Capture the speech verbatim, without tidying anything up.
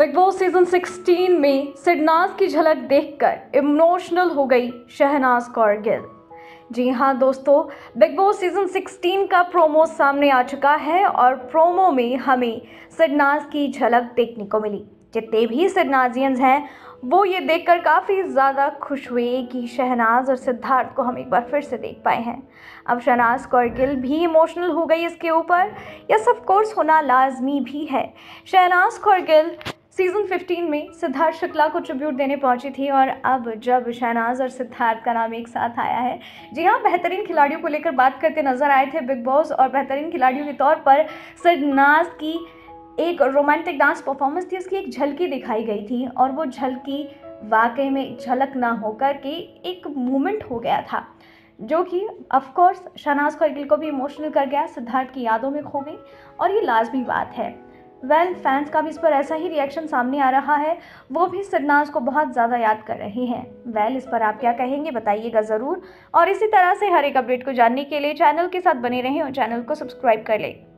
Big boss season सोलह में सिडनाज की झलक देखकर इमोशनल हो गई शहनाज कौर गिल। जी हाँ दोस्तों, बिग बॉस सीजन सोलह का प्रोमो सामने आ चुका है और प्रोमो में हमें सिडनाज की झलक देखने को मिली। जितने भी सिडनाजियंस हैं वो ये देखकर काफ़ी ज़्यादा खुश हुए कि शहनाज और सिद्धार्थ को हम एक बार फिर से देख पाए हैं। अब शहनाज कौर गिल भी इमोशनल हो गई इसके ऊपर। यस ऑफ कोर्स, होना लाजमी भी है। शहनाज कौर गिल सीजन पंद्रह में सिद्धार्थ शुक्ला को ट्रिब्यूट देने पहुंची थी और अब जब शहनाज और सिद्धार्थ का नाम एक साथ आया है, जी हाँ, बेहतरीन खिलाड़ियों को लेकर बात करते नजर आए थे बिग बॉस। और बेहतरीन खिलाड़ियों के तौर पर सिडनाज की एक रोमांटिक डांस परफॉर्मेंस थी, उसकी एक झलकी दिखाई गई थी और वो झलकी वाकई में झलक ना होकर के एक मोमेंट हो गया था, जो कि ऑफ कोर्स शहनाज कौर गिल को भी इमोशनल कर गया, सिद्धार्थ की यादों में खो गई। और ये लाजमी बात है। वेल well, फैंस का भी इस पर ऐसा ही रिएक्शन सामने आ रहा है, वो भी सिडनाज को बहुत ज़्यादा याद कर रहे हैं। वेल well, इस पर आप क्या कहेंगे बताइएगा ज़रूर। और इसी तरह से हर एक अपडेट को जानने के लिए चैनल के साथ बने रहें और चैनल को सब्सक्राइब कर लें।